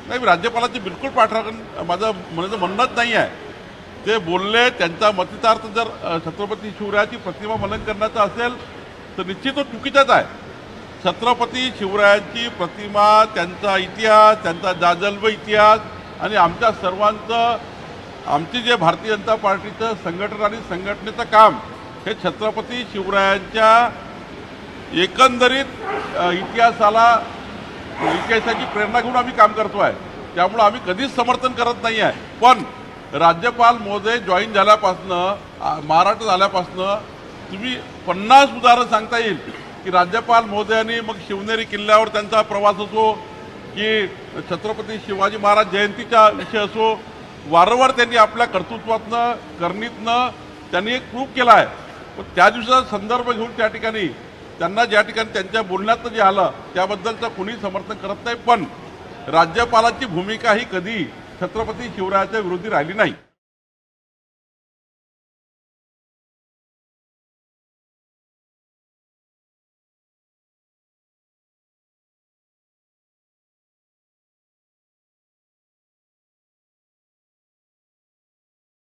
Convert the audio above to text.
नाही, राज्यपालांची बिलकुल पाठराखण माझं म्हणणंच नाही आहे। ते बोलले, त्यांचा मतितार्थ जर छत्रपती शिवरायाची प्रतिमा मनन करण्याचा असेल तर निश्चित तो चुकीचाच आहे। छत्रपती शिवरायांची प्रतिमा, त्यांचा इतिहास, त्यांचा जाजल्व इतिहास आणि आमच्या सर्वांचं, आमची जे भारतीय जनता पार्टीचं संघटन आणि संघटनेचं काम हे छत्रपती शिवरायांच्या एकंदरीत इतिहासाची प्रेरणा घेऊन आम्ही काम करतो आहे। त्यामुळे आम्ही कधीच समर्थन करत नाही आहे। पण राज्यपाल महोदय जॉईन झाल्यापासनं, महाराष्ट्र झाल्यापासनं तुम्ही 50 उदाहरण सांगता येईल की राज्यपाल महोदयांनी मग शिवनेरी किल्ल्यावर त्यांचा प्रवास असो की छत्रपती शिवाजी महाराज जयंतीचा विषय असो, वारंवार त्यांनी आपल्या कर्तृत्वातनं, करणीतनं त्यांनी एक प्रूफ केला आहे। पण त्या दिवसाचा संदर्भ घेऊन त्या ठिकाणी त्यांना ज्या ठिकाणी त्यांच्या बोलण्यात जे आलं त्याबद्दलचं कुणी समर्थन करत नाही। पण राज्यपालांची भूमिका ही कधी छत्रपती शिवरायाच्या विरोधी राहिली नाही।